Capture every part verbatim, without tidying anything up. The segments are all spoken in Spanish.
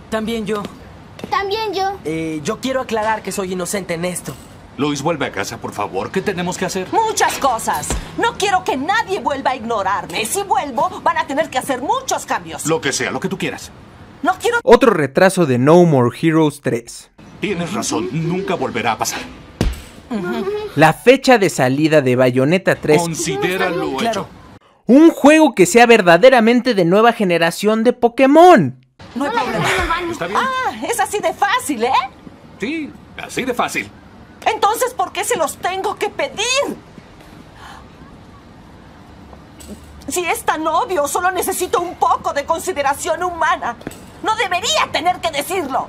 También yo. También yo. Eh, yo quiero aclarar que soy inocente en esto. Luis, vuelve a casa, por favor. ¿Qué tenemos que hacer? Muchas cosas. No quiero que nadie vuelva a ignorarme. Si vuelvo, van a tener que hacer muchos cambios. Lo que sea, lo que tú quieras. No quiero... Otro retraso de No More Heroes tres. Tienes razón, nunca volverá a pasar. La fecha de salida de Bayonetta tres. Considéralo Claro. hecho. Un juego que sea verdaderamente de nueva generación de Pokémon. No hay problema. ¿Está bien? Ah, es así de fácil, ¿eh? Sí, así de fácil. Entonces, ¿por qué se los tengo que pedir? Si es tan obvio, solo necesito un poco de consideración humana. No debería tener que decirlo.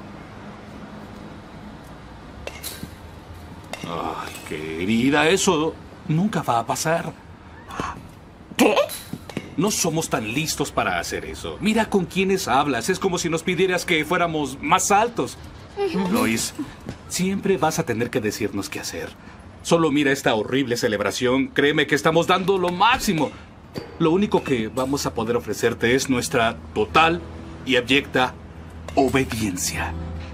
Ay, querida, eso nunca va a pasar. ¿Qué? No somos tan listos para hacer eso. Mira con quiénes hablas. Es como si nos pidieras que fuéramos más altos. Lois, siempre vas a tener que decirnos qué hacer. Solo mira esta horrible celebración. Créeme que estamos dando lo máximo. Lo único que vamos a poder ofrecerte es nuestra total y abyecta obediencia.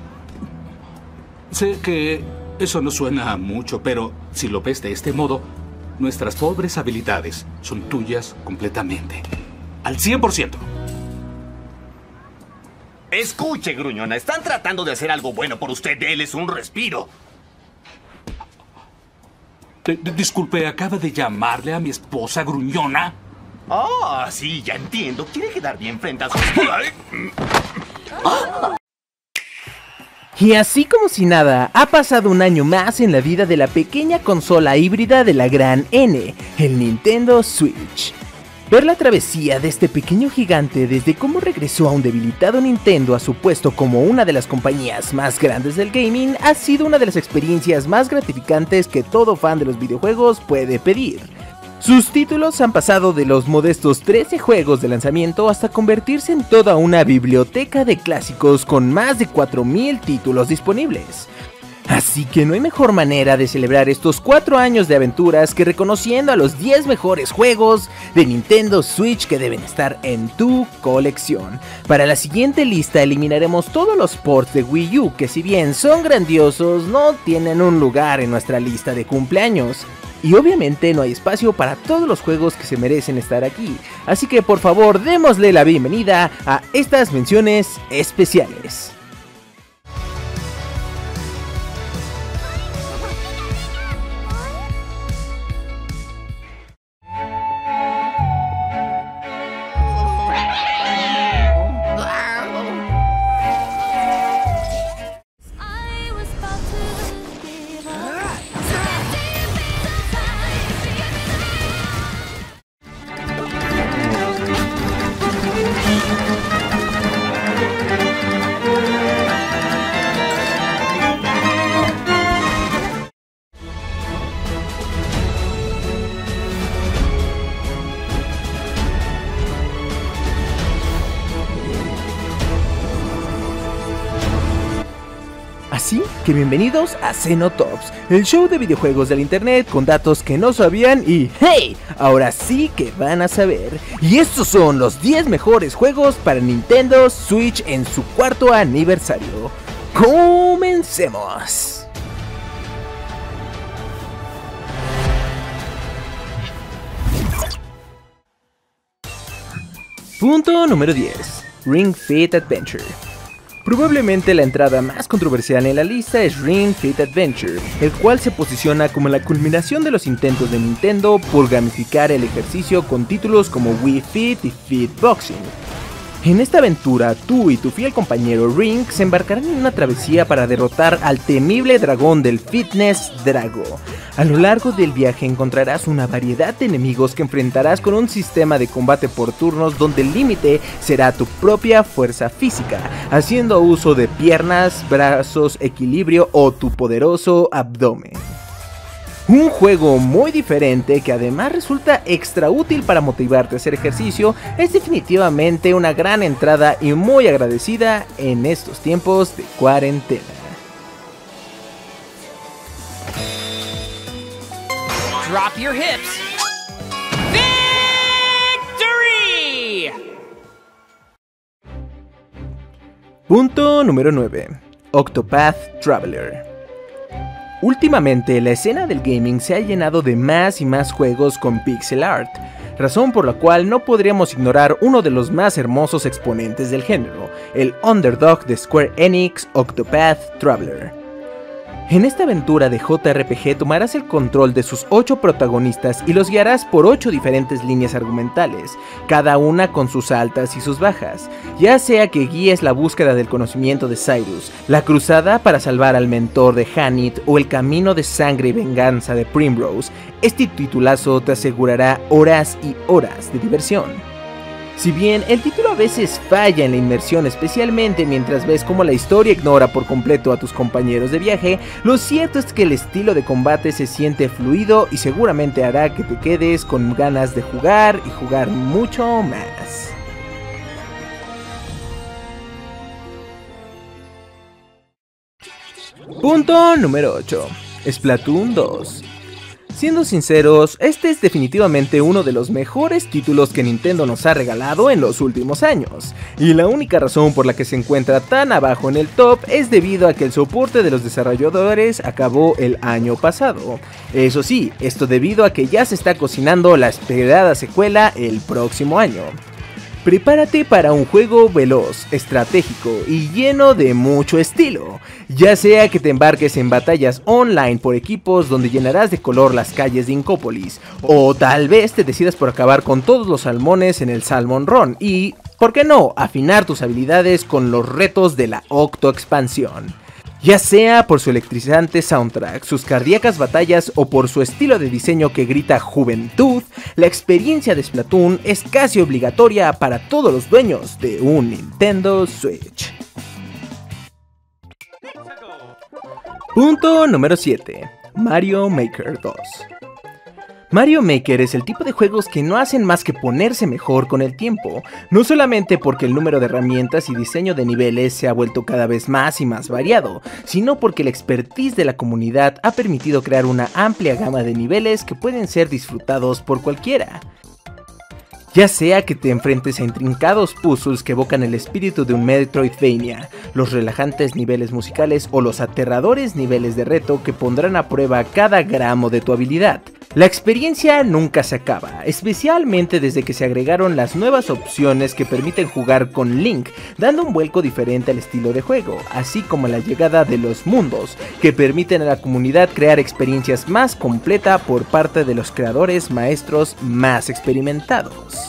Sé que eso no suena a mucho, pero si lo ves de este modo, nuestras pobres habilidades son tuyas completamente. Al cien por ciento. Escuche, gruñona, están tratando de hacer algo bueno por usted. Déles un respiro. D- d- Disculpe, ¿acaba de llamarle a mi esposa gruñona? Oh, sí, ya entiendo. Quiere quedar bien frente a su... Ay, Y así como si nada, ha pasado un año más en la vida de la pequeña consola híbrida de la gran N, el Nintendo Switch. Ver la travesía de este pequeño gigante desde cómo regresó a un debilitado Nintendo a su puesto como una de las compañías más grandes del gaming ha sido una de las experiencias más gratificantes que todo fan de los videojuegos puede pedir. Sus títulos han pasado de los modestos trece juegos de lanzamiento hasta convertirse en toda una biblioteca de clásicos con más de cuatro mil títulos disponibles. Así que no hay mejor manera de celebrar estos cuatro años de aventuras que reconociendo a los diez mejores juegos de Nintendo Switch que deben estar en tu colección. Para la siguiente lista eliminaremos todos los ports de Wii U que si bien son grandiosos no tienen un lugar en nuestra lista de cumpleaños. Y obviamente no hay espacio para todos los juegos que se merecen estar aquí, así que por favor démosle la bienvenida a estas menciones especiales. Así que bienvenidos a Xenotops, el show de videojuegos del internet con datos que no sabían y ¡hey! Ahora sí que van a saber. Y estos son los diez mejores juegos para Nintendo Switch en su cuarto aniversario. ¡Comencemos! Punto número diez. Ring Fit Adventure. Probablemente la entrada más controversial en la lista es Ring Fit Adventure, el cual se posiciona como la culminación de los intentos de Nintendo por gamificar el ejercicio con títulos como Wii Fit y Fit Boxing. En esta aventura, tú y tu fiel compañero Ring se embarcarán en una travesía para derrotar al temible dragón del Fitness Drago. A lo largo del viaje encontrarás una variedad de enemigos que enfrentarás con un sistema de combate por turnos donde el límite será tu propia fuerza física, haciendo uso de piernas, brazos, equilibrio o tu poderoso abdomen. Un juego muy diferente que además resulta extra útil para motivarte a hacer ejercicio, es definitivamente una gran entrada y muy agradecida en estos tiempos de cuarentena. Drop your hips. Victory! Punto número nueve. Octopath Traveler. Últimamente, la escena del gaming se ha llenado de más y más juegos con pixel art, razón por la cual no podríamos ignorar uno de los más hermosos exponentes del género, el underdog de Square Enix, Octopath Traveler. En esta aventura de J R P G tomarás el control de sus ocho protagonistas y los guiarás por ocho diferentes líneas argumentales, cada una con sus altas y sus bajas, ya sea que guíes la búsqueda del conocimiento de Cyrus, la cruzada para salvar al mentor de Hanit o el camino de sangre y venganza de Primrose. Este titulazo te asegurará horas y horas de diversión. Si bien el título a veces falla en la inmersión, especialmente mientras ves cómo la historia ignora por completo a tus compañeros de viaje, lo cierto es que el estilo de combate se siente fluido y seguramente hará que te quedes con ganas de jugar y jugar mucho más. Punto número ocho. Splatoon dos. Siendo sinceros, este es definitivamente uno de los mejores títulos que Nintendo nos ha regalado en los últimos años, y la única razón por la que se encuentra tan abajo en el top es debido a que el soporte de los desarrolladores acabó el año pasado. Eso sí, esto debido a que ya se está cocinando la esperada secuela el próximo año. Prepárate para un juego veloz, estratégico y lleno de mucho estilo, ya sea que te embarques en batallas online por equipos donde llenarás de color las calles de Incópolis, o tal vez te decidas por acabar con todos los salmones en el Salmon Run y, ¿por qué no?, afinar tus habilidades con los retos de la Octo Expansión. Ya sea por su electrizante soundtrack, sus cardíacas batallas o por su estilo de diseño que grita juventud, la experiencia de Splatoon es casi obligatoria para todos los dueños de un Nintendo Switch. Punto número siete. Mario Maker dos. Mario Maker es el tipo de juegos que no hacen más que ponerse mejor con el tiempo, no solamente porque el número de herramientas y diseño de niveles se ha vuelto cada vez más y más variado, sino porque la expertise de la comunidad ha permitido crear una amplia gama de niveles que pueden ser disfrutados por cualquiera. Ya sea que te enfrentes a intrincados puzzles que evocan el espíritu de un Metroidvania, los relajantes niveles musicales o los aterradores niveles de reto que pondrán a prueba cada gramo de tu habilidad. La experiencia nunca se acaba, especialmente desde que se agregaron las nuevas opciones que permiten jugar con Link, dando un vuelco diferente al estilo de juego, así como la llegada de los mundos, que permiten a la comunidad crear experiencias más completa por parte de los creadores maestros más experimentados.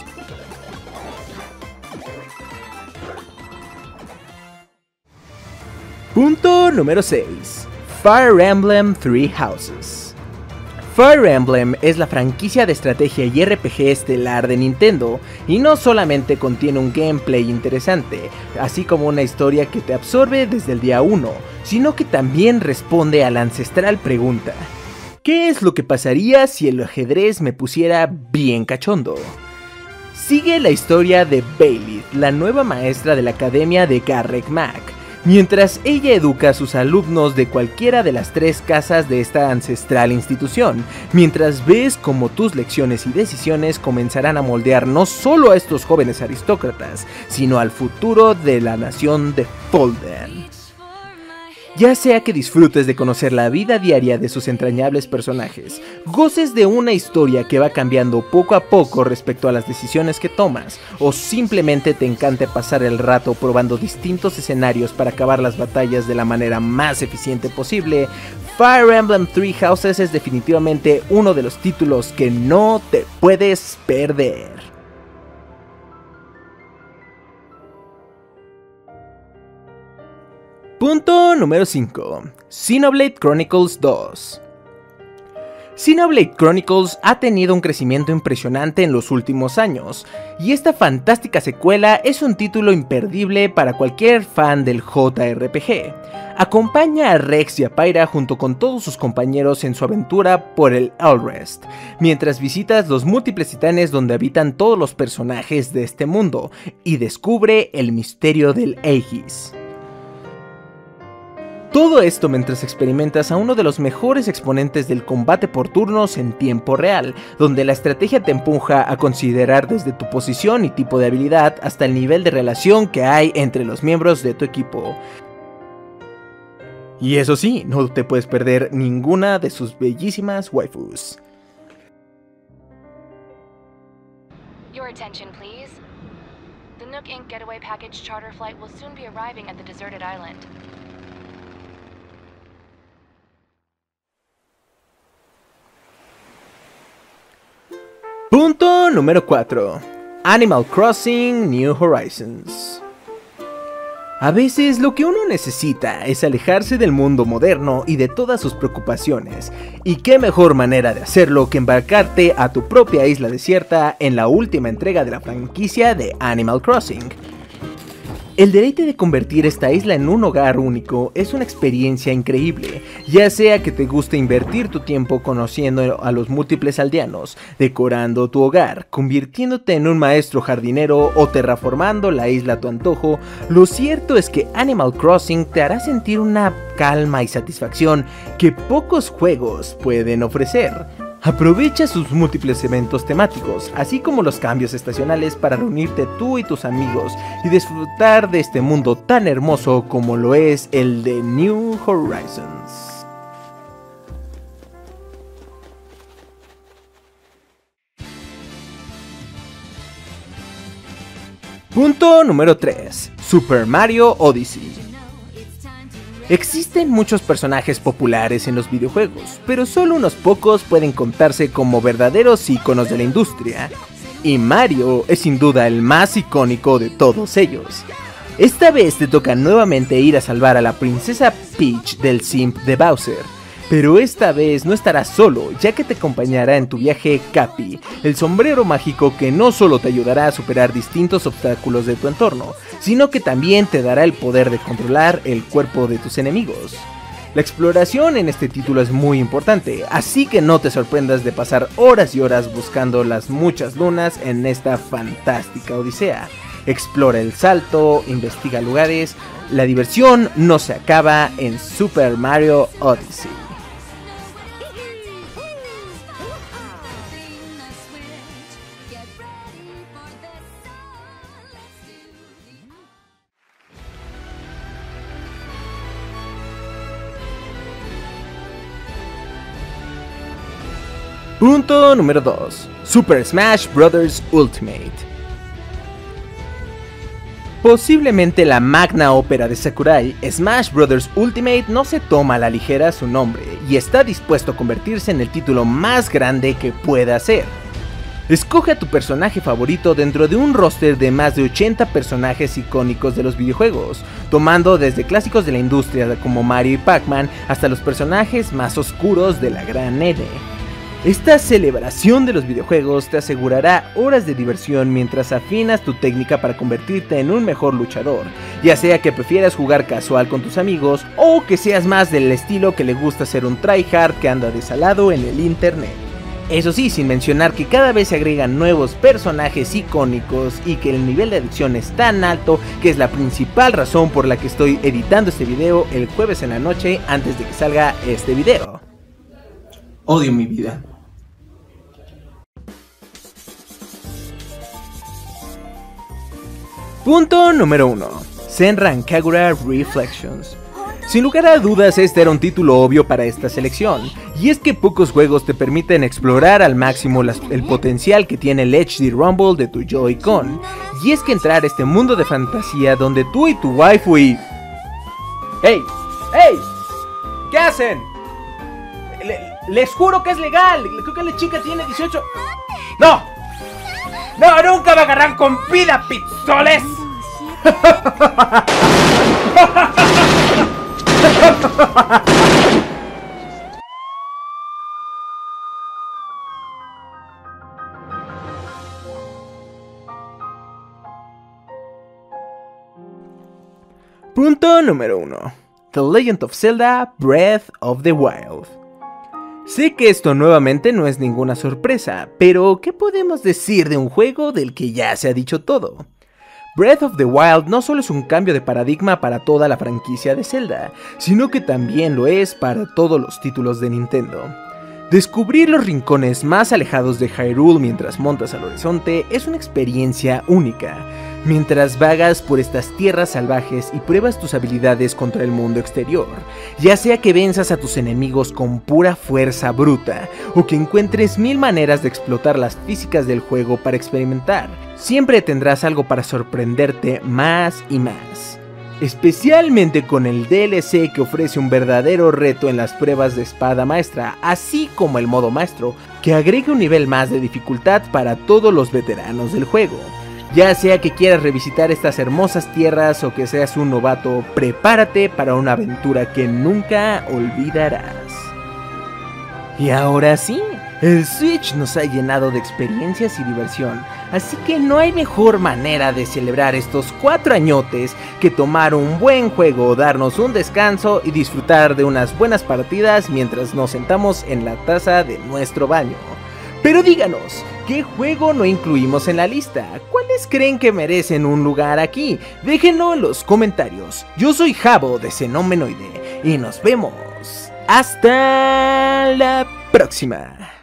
Punto número seis. Fire Emblem Three Houses. Fire Emblem es la franquicia de estrategia y R P G estelar de Nintendo, y no solamente contiene un gameplay interesante, así como una historia que te absorbe desde el día uno, sino que también responde a la ancestral pregunta: ¿qué es lo que pasaría si el ajedrez me pusiera bien cachondo? Sigue la historia de Byleth, la nueva maestra de la academia de Garreg Mach, mientras ella educa a sus alumnos de cualquiera de las tres casas de esta ancestral institución, mientras ves cómo tus lecciones y decisiones comenzarán a moldear no solo a estos jóvenes aristócratas, sino al futuro de la nación de Folden. Ya sea que disfrutes de conocer la vida diaria de sus entrañables personajes, goces de una historia que va cambiando poco a poco respecto a las decisiones que tomas, o simplemente te encante pasar el rato probando distintos escenarios para acabar las batallas de la manera más eficiente posible, Fire Emblem Three Houses es definitivamente uno de los títulos que no te puedes perder. Punto número cinco. Xenoblade Chronicles dos. Xenoblade Chronicles ha tenido un crecimiento impresionante en los últimos años, y esta fantástica secuela es un título imperdible para cualquier fan del J R P G. Acompaña a Rex y a Pyra junto con todos sus compañeros en su aventura por el Alrest, mientras visitas los múltiples titanes donde habitan todos los personajes de este mundo, y descubre el misterio del Aegis. Todo esto mientras experimentas a uno de los mejores exponentes del combate por turnos en tiempo real, donde la estrategia te empuja a considerar desde tu posición y tipo de habilidad hasta el nivel de relación que hay entre los miembros de tu equipo. Y eso sí, no te puedes perder ninguna de sus bellísimas waifus. Your attention, please. The Nook Incorporated Getaway Package charter flight will soon be arriving at the deserted island. Punto número cuatro. Animal Crossing New Horizons. A veces lo que uno necesita es alejarse del mundo moderno y de todas sus preocupaciones, y qué mejor manera de hacerlo que embarcarte a tu propia isla desierta en la última entrega de la franquicia de Animal Crossing. El deleite de convertir esta isla en un hogar único es una experiencia increíble, ya sea que te guste invertir tu tiempo conociendo a los múltiples aldeanos, decorando tu hogar, convirtiéndote en un maestro jardinero o terraformando la isla a tu antojo. Lo cierto es que Animal Crossing te hará sentir una calma y satisfacción que pocos juegos pueden ofrecer. Aprovecha sus múltiples eventos temáticos, así como los cambios estacionales para reunirte tú y tus amigos y disfrutar de este mundo tan hermoso como lo es el de New Horizons. Punto número tres. Super Mario Odyssey. Existen muchos personajes populares en los videojuegos, pero solo unos pocos pueden contarse como verdaderos íconos de la industria, y Mario es sin duda el más icónico de todos ellos. Esta vez te toca nuevamente ir a salvar a la princesa Peach del simp de Bowser, pero esta vez no estarás solo, ya que te acompañará en tu viaje Cappy, el sombrero mágico que no solo te ayudará a superar distintos obstáculos de tu entorno, sino que también te dará el poder de controlar el cuerpo de tus enemigos. La exploración en este título es muy importante, así que no te sorprendas de pasar horas y horas buscando las muchas lunas en esta fantástica odisea. Explora el salto, investiga lugares, la diversión no se acaba en Super Mario Odyssey. Punto número dos. Super Smash Bros. Ultimate. Posiblemente la magna ópera de Sakurai, Smash Bros. Ultimate no se toma a la ligera su nombre y está dispuesto a convertirse en el título más grande que pueda ser. Escoge a tu personaje favorito dentro de un roster de más de ochenta personajes icónicos de los videojuegos, tomando desde clásicos de la industria como Mario y Pac-Man hasta los personajes más oscuros de la gran N. Esta celebración de los videojuegos te asegurará horas de diversión mientras afinas tu técnica para convertirte en un mejor luchador, ya sea que prefieras jugar casual con tus amigos o que seas más del estilo que le gusta ser un tryhard que anda desalado en el internet. Eso sí, sin mencionar que cada vez se agregan nuevos personajes icónicos y que el nivel de adicción es tan alto que es la principal razón por la que estoy editando este video el jueves en la noche antes de que salga este video. Odio mi vida. Punto número uno. Senran Kagura Reflections. Sin lugar a dudas este era un título obvio para esta selección, y es que pocos juegos te permiten explorar al máximo las, el potencial que tiene el H D Rumble de tu Joy-Con, y es que entrar a este mundo de fantasía donde tú y tu waifu y... ¡Hey! ¡Hey! ¿Qué hacen? Le, les juro que es legal, creo que la chica tiene dieciocho... ¡No! ¡No, nunca me agarran con vida, pistoles! Punto número uno. The Legend of Zelda Breath of the Wild. Sé que esto nuevamente no es ninguna sorpresa, pero ¿qué podemos decir de un juego del que ya se ha dicho todo? Breath of the Wild no solo es un cambio de paradigma para toda la franquicia de Zelda, sino que también lo es para todos los títulos de Nintendo. Descubrir los rincones más alejados de Hyrule mientras montas al horizonte es una experiencia única, mientras vagas por estas tierras salvajes y pruebas tus habilidades contra el mundo exterior, ya sea que venzas a tus enemigos con pura fuerza bruta, o que encuentres mil maneras de explotar las físicas del juego para experimentar, siempre tendrás algo para sorprenderte más y más. Especialmente con el D L C que ofrece un verdadero reto en las pruebas de espada maestra, así como el modo maestro, que agrega un nivel más de dificultad para todos los veteranos del juego. Ya sea que quieras revisitar estas hermosas tierras o que seas un novato, prepárate para una aventura que nunca olvidarás. Y ahora sí, el Switch nos ha llenado de experiencias y diversión, así que no hay mejor manera de celebrar estos cuatro añotes que tomar un buen juego, darnos un descanso y disfrutar de unas buenas partidas mientras nos sentamos en la taza de nuestro baño. Pero díganos, ¿qué juego no incluimos en la lista? ¿Cuáles creen que merecen un lugar aquí? Déjenlo en los comentarios. Yo soy Jabo de Xenomenoide y nos vemos hasta la próxima.